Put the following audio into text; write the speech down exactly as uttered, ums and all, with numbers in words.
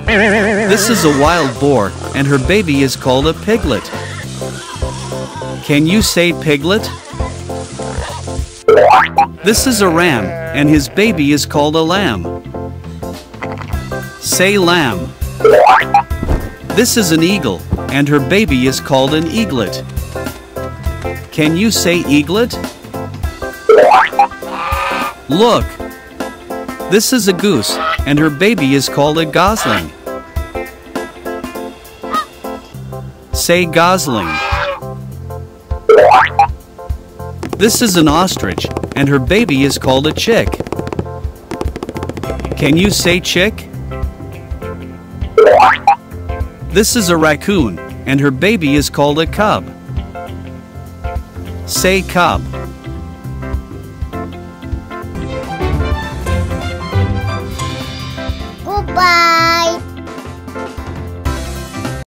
This is a wild boar, and her baby is called a piglet. Can you say piglet? This is a ram, and his baby is called a lamb. Say lamb. This is an eagle, and her baby is called an eaglet. Can you say eaglet? Look! This is a goose, and her baby is called a gosling. Say gosling. This is an ostrich, and her baby is called a chick. Can you say chick? This is a raccoon, and her baby is called a cub. Say cub.